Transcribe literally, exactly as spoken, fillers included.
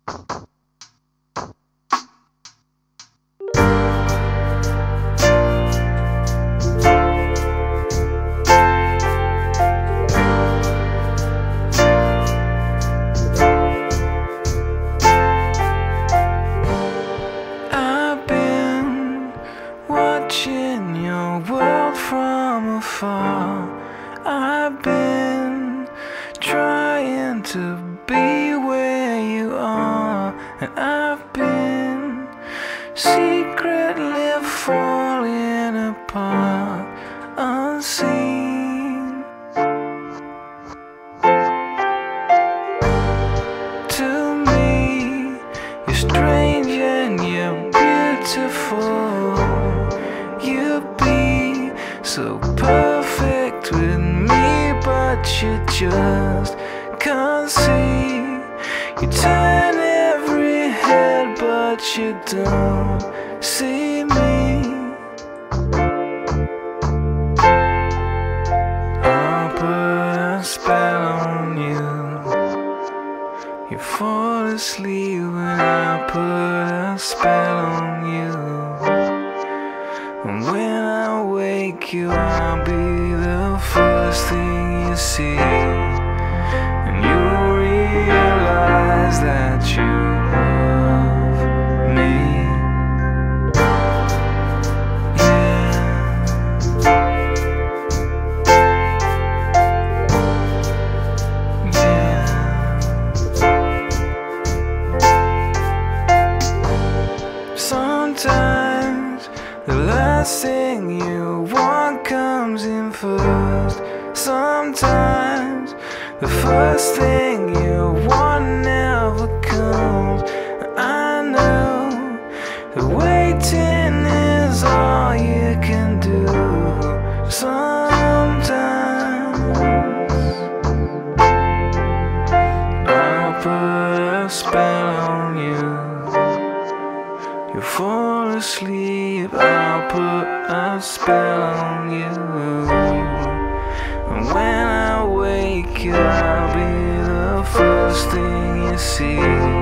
Watching your world from afar, I've been trying to be where you are, and I've been secretly falling apart, unseen. To me, you're strange and you're beautiful. You'd be so perfect with me, but you just can't see. You turn every head, but you don't see me. I'll put a spell on you. You fall asleep when I put a spell on you. And when I wake you, I'll be the first thing you see, and you'll realize that you love me. Yeah. Yeah. Sometimes the last thing you want comes in first. Sometimes the first thing you want never comes. I know the waiting is all you can do. Sometimes I'll put a spell on you. You fall asleep, I'll put a spell on you. And when I wake you, I'll be the first thing you see.